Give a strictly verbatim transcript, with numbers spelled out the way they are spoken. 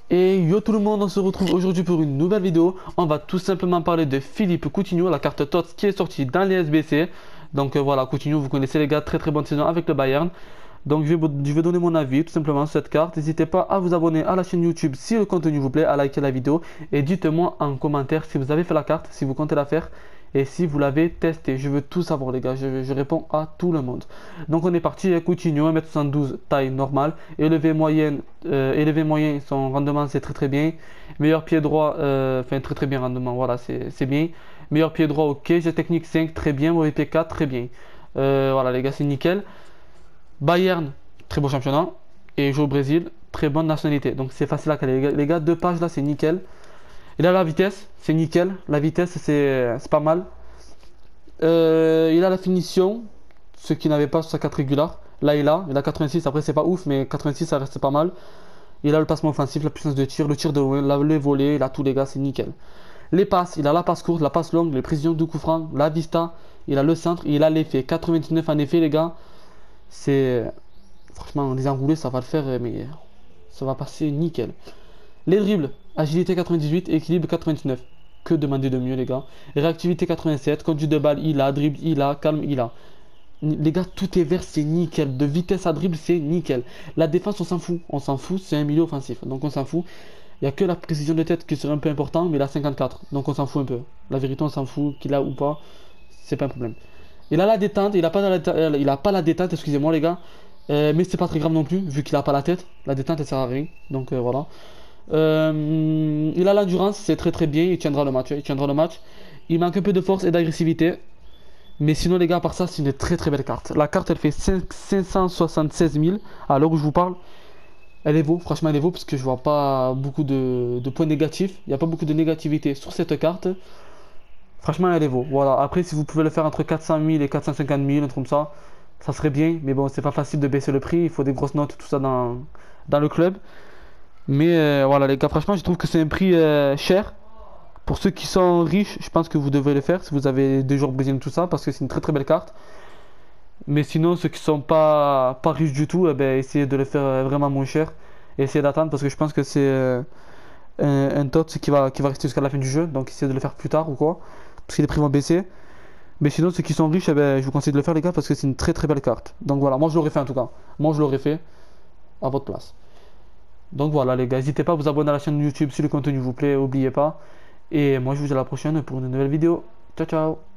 Et yo tout le monde, on se retrouve aujourd'hui pour une nouvelle vidéo. On va tout simplement parler de Philippe Coutinho, la carte T O T S qui est sortie dans les S B C. Donc euh, voilà, Coutinho, vous connaissez les gars, très très bonne saison avec le Bayern. Donc je vais, je vais donner mon avis tout simplement sur cette carte. N'hésitez pas à vous abonner à la chaîne YouTube si le contenu vous plaît, à liker la vidéo. Et dites-moi en commentaire si vous avez fait la carte, si vous comptez la faire. Et si vous l'avez testé, je veux tout savoir les gars, je, je réponds à tout le monde. Donc on est parti, Coutinho, un mètre soixante-douze, taille normale, élevé moyenne, euh, élevé moyen, son rendement c'est très très bien. Meilleur pied droit, euh, enfin très très bien rendement, voilà c'est bien. Meilleur pied droit, ok, jet technique cinq, très bien, mauvais P quatre, très bien. Euh, voilà les gars, c'est nickel. Bayern, très beau championnat, et joue au Brésil, très bonne nationalité. Donc c'est facile à caler les gars, les gars deux pages là c'est nickel. Il a la vitesse, c'est nickel. La vitesse, c'est pas mal. Euh, il a la finition, ce qu'il n'avait pas sur sa carte régulière. Là, il a. Il a quatre-vingt-six. Après, c'est pas ouf, mais quatre-vingt-six, ça reste pas mal. Il a le passement offensif, la puissance de tir, le tir de loin, le volet. Il a tous les gars, c'est nickel. Les passes, il a la passe courte, la passe longue, les précisions du coup franc, la vista. Il a le centre, il a l'effet. quatre-vingt-dix-neuf en effet, les gars. C'est. Franchement, les enroulés, ça va le faire, mais ça va passer nickel. Les dribbles, agilité quatre-vingt-dix-huit, équilibre quatre-vingt-dix-neuf. Que demander de mieux les gars. Réactivité quatre-vingt-sept, conduite de balle, il a, dribble, il a, calme, il a. Les gars, tout est vert, c'est nickel. De vitesse à dribble, c'est nickel. La défense, on s'en fout. On s'en fout, c'est un milieu offensif. Donc on s'en fout. Il n'y a que la précision de tête qui serait un peu important, mais il a cinquante-quatre. Donc on s'en fout un peu. La vérité, on s'en fout, qu'il a ou pas, c'est pas un problème. Il a la détente, il a pas la, il a pas la détente, excusez-moi les gars. Euh, mais c'est pas très grave non plus, vu qu'il a pas la tête. La détente, elle sert à rien. Donc euh, voilà. Euh, il a l'endurance, c'est très très bien, il tiendra le match, il tiendra le match. Il manque un peu de force et d'agressivité. Mais sinon les gars, à part ça, c'est une très très belle carte. La carte elle fait cinq cent soixante-seize mille à l'heure où je vous parle. Elle est vaut, franchement elle est vaut parce que je vois pas beaucoup de, de points négatifs. Il n'y a pas beaucoup de négativité sur cette carte. Franchement elle est vaut, voilà. Après si vous pouvez le faire entre quatre cent mille et quatre cent cinquante mille, un truc comme ça, ça serait bien. Mais bon, c'est pas facile de baisser le prix, il faut des grosses notes, tout ça dans, dans le club. Mais euh, voilà les gars, franchement je trouve que c'est un prix euh, cher. Pour ceux qui sont riches, je pense que vous devez le faire si vous avez des joueurs brésiliens tout ça, parce que c'est une très très belle carte. Mais sinon ceux qui sont pas, pas riches du tout, eh ben, essayez de le faire euh, vraiment moins cher. Et essayez d'attendre parce que je pense que c'est euh, un, un T O T S qui va, qui va rester jusqu'à la fin du jeu. Donc essayez de le faire plus tard ou quoi, parce que les prix vont baisser. Mais sinon ceux qui sont riches, eh ben, je vous conseille de le faire les gars, parce que c'est une très très belle carte. Donc voilà, moi je l'aurais fait en tout cas. Moi je l'aurais fait à votre place. Donc voilà les gars, n'hésitez pas à vous abonner à la chaîne YouTube si le contenu vous plaît, n'oubliez pas. Et moi je vous dis à la prochaine pour une nouvelle vidéo. Ciao ciao.